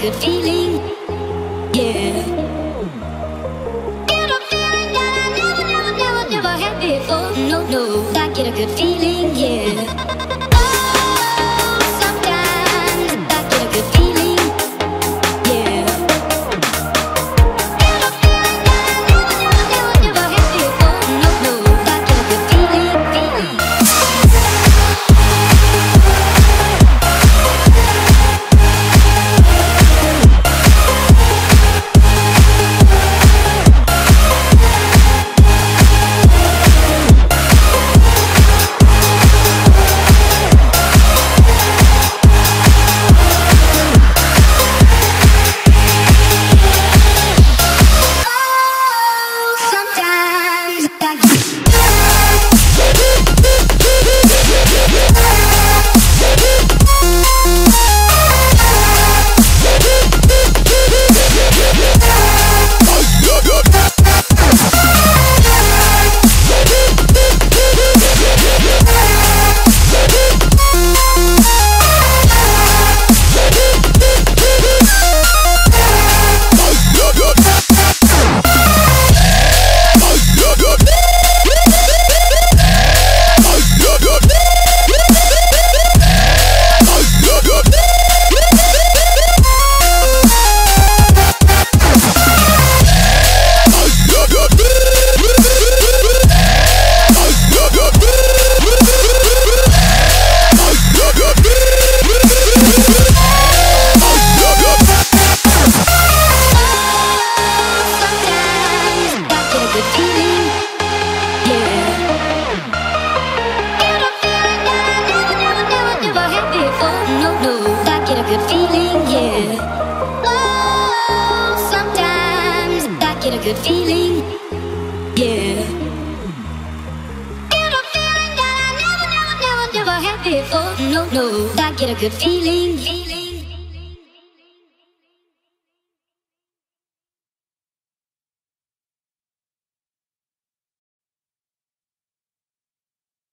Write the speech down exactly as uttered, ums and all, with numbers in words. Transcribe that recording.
good feeling, yeah. Get a feeling that I never, never, never, never had before. No, no, I get a good feeling, yeah. Oh, sometimes I get a good feeling, yeah. Get a feeling that I never, never, never, never had before. No, no, I get a good feeling, feeling. Good feeling, yeah. Oh, sometimes I get a good feeling, yeah. Get a feeling that I never, never, never, never had before. No, no, I get a good feeling.